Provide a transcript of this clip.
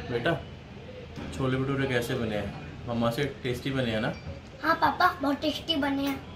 बेटा छोले भटूरे कैसे बने हैं? मम्मा से टेस्टी बने हैं ना? हाँ पापा, बहुत टेस्टी बने हैं।